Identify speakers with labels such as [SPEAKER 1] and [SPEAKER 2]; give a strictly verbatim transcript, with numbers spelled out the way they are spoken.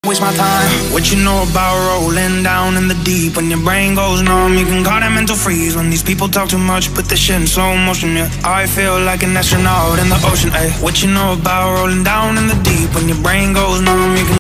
[SPEAKER 1] Waste my time. What you know about rolling down in the deep? When your brain goes numb, you can call that mental freeze. When these people talk too much, put this shit in slow motion, yeah. I feel like an astronaut in the ocean, ayy. What you know about rolling down in the deep? When your brain goes numb, you can